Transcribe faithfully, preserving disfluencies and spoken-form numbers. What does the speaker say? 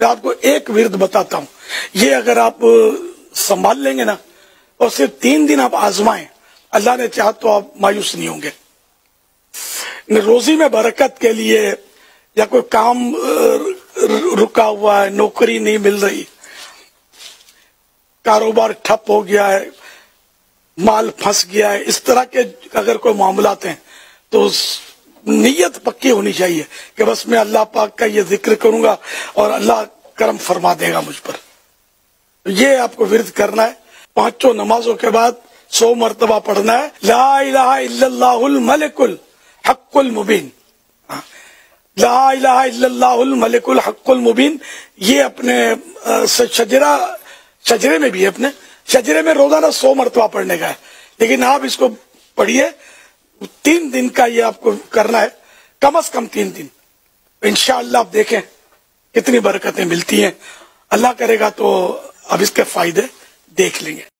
میں آپ کو ایک ورد بتاتا ہوں، یہ اگر آپ سنبھال لیں گے نا اور صرف تین دن آپ آزمائیں، اللہ نے چاہا تو آپ مایوس نہیں ہوں گے۔ روزی میں برکت کے لیے یا کوئی کام رکا ہوا ہے، نوکری نہیں مل رہی، کاروبار ٹھپ ہو گیا ہے، مال پھنس گیا ہے، اس طرح کے اگر کوئی معاملات ہیں تو نیت پکی ہونی چاہیے کہ بس میں اللہ پاک کا یہ ذکر کروں گا اور اللہ کرم فرما دے گا مجھ پر۔ یہ آپ کو ورد کرنا ہے، پانچوں نمازوں کے بعد سو مرتبہ پڑھنا ہے، لا الہ الا اللہ الملک الحق المبین، لا الہ الا اللہ الملک الحق المبین۔ یہ اپنے شجرہ شجرے میں بھی ہے، اپنے شجرے میں روزانہ سو مرتبہ پڑھنے کا ہے، لیکن آپ اس کو پڑھیے، تین دن کا یہ آپ کو کرنا ہے، کم از کم تین دن۔ انشاءاللہ آپ دیکھیں کتنی برکتیں ملتی ہیں، اللہ کرے گا تو اب اس کے فائدے دیکھ لیں گے۔